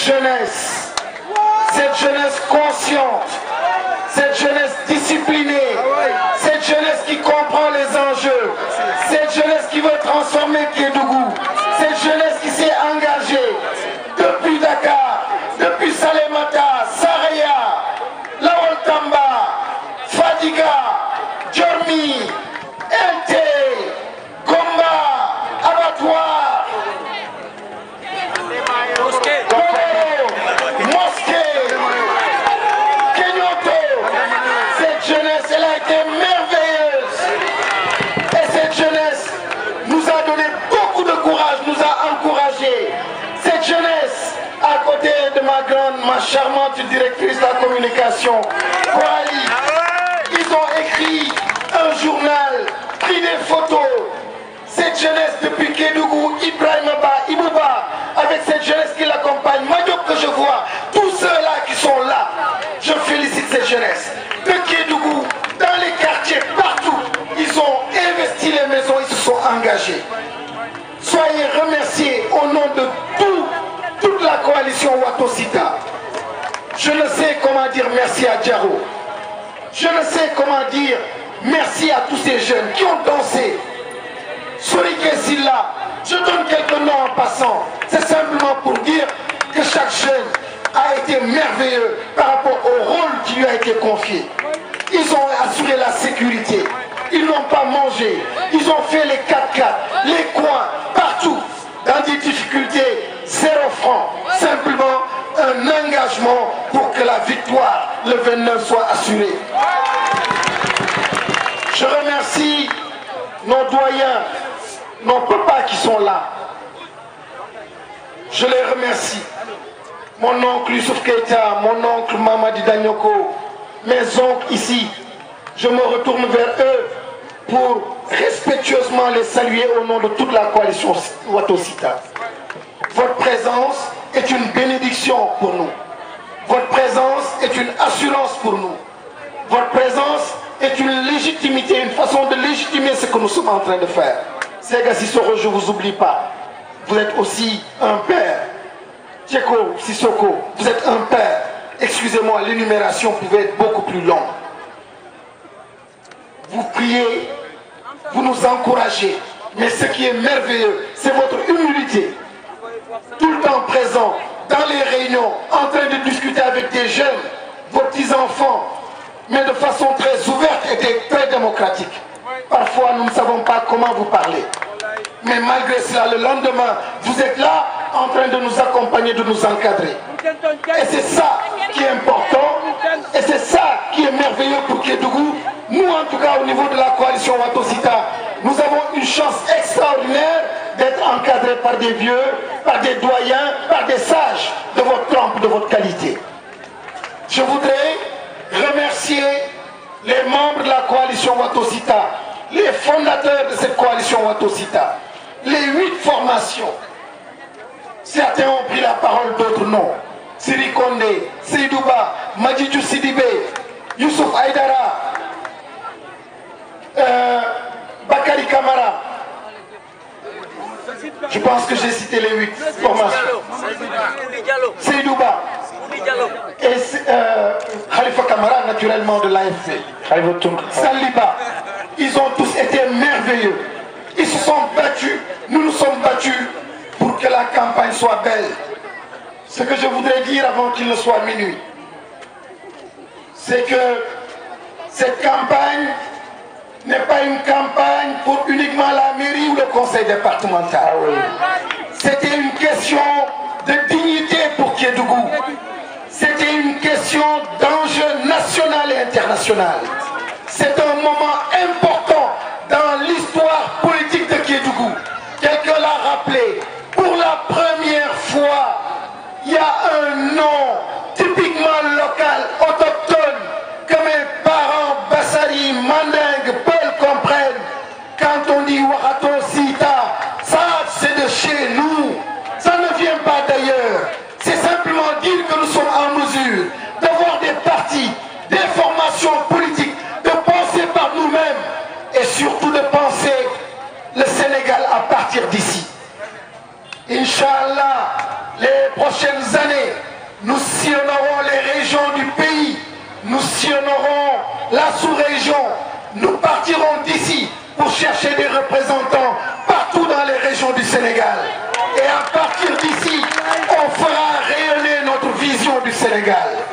cette jeunesse consciente, cette jeunesse disciplinée, cette jeunesse qui comprend les enjeux, cette jeunesse qui veut transformer Kédougou, cette jeunesse qui s'est engagée depuis Dakar, depuis Salémata, Saraya, Lawal Tamba, Fadiga, Djormi, LT, Gomba, Abattoir, Mosquée, Kenyoto. Cette jeunesse, elle a été merveilleuse. Et cette jeunesse nous a donné beaucoup de courage, nous a encouragés. Cette jeunesse, à côté de ma charmante directrice de la communication, Koali, ils ont écrit un journal, pris des photos. Cette jeunesse depuis Kédougou, Ibrahim Abba, Ibouba, avec cette jeunesse qui l'accompagne, Madiop que je vois, tous ceux-là qui sont là, je félicite cette jeunesse. De Kédougou, dans les quartiers, partout, ils ont investi les maisons, ils se sont engagés. Soyez remerciés au nom de toute la coalition Watosita. Je ne sais comment dire merci à Djaro. Je ne sais comment dire merci à tous ces jeunes qui ont dansé. Sorike Silla, je donne quelques noms en passant. C'est simplement pour dire que chaque jeune a été merveilleux par rapport au rôle qui lui a été confié. Ils ont assuré la sécurité. Ils n'ont pas mangé. Ils ont fait les 4x4, les coins, partout. Dans des difficultés, 0 francs. Simplement un engagement pour que la victoire, le 29, soit assurée. Je remercie nos doyens, nos papas qui sont là. Je les remercie. Mon oncle Youssouf Keïta, mon oncle Mamadi Danyoko, mes oncles ici. Je me retourne vers eux pour respectueusement les saluer au nom de toute la coalition Watosita. Votre présence est une bénédiction pour nous. Votre présence est une assurance pour nous. Votre présence est une légitimité, une façon de légitimer ce que nous sommes en train de faire. Sega Sissoko, je ne vous oublie pas. Vous êtes aussi un père. Tcheko Sissoko, vous êtes un père. Excusez-moi, l'énumération pouvait être beaucoup plus longue. Vous priez, vous nous encouragez. Mais ce qui est merveilleux, c'est votre humilité. Tout le temps présent, dans les réunions, en train de discuter avec des jeunes, vos petits-enfants, mais de façon très ouverte et très démocratique. Parfois, nous ne savons pas comment vous parler. Mais malgré cela, le lendemain, vous êtes là en train de nous accompagner, de nous encadrer. Et c'est ça qui est important, et c'est ça qui est merveilleux pour Kédougou. Nous, en tout cas, au niveau de la coalition Watosita, nous avons une chance extraordinaire d'être encadrés par des vieux, par des doyens, par des sages de votre trempe, de votre qualité. Je voudrais remercier les membres de la coalition Watosita, les fondateurs de cette coalition Watosita, les 8 formations. Certains ont pris la parole, d'autres non. Siri Kondé, Seydouba, Madjidjou Sidibé, Youssouf Aïdara, Bakari Kamara. Je pense que j'ai cité les 8 formations. Seydouba et Khalifa Kamara, naturellement de l'AFC. Saliba. Ils ont tous été merveilleux. Ils se sont battus, nous nous sommes battus pour que la campagne soit belle. Ce que je voudrais dire avant qu'il ne soit minuit, c'est que cette campagne n'est pas une campagne pour uniquement la mairie ou le conseil départemental. C'était une question de dignité pour Kédougou. C'était une question d'enjeu national et international. C'est un moment important dans l'histoire politique de Kédougou. Quelqu'un l'a rappelé. Pour la première fois, il y a un nom typiquement local, autochtone, que mes parents, Bassari, Mandingue, Peul comprennent. Quand on dit Warato Sita, ça c'est de chez nous. Ça ne vient pas d'ailleurs. C'est simplement dire que nous sommes en mesure d'avoir des partis, des formations politiques, de penser par nous-mêmes et surtout de penser le Sénégal à partir d'ici. Inch'Allah, les prochaines années, nous sillonnerons les régions du pays, nous sillonnerons la sous-région, nous partirons d'ici pour chercher des représentants partout dans les régions du Sénégal. Et à partir d'ici, on fera rayonner notre vision du Sénégal.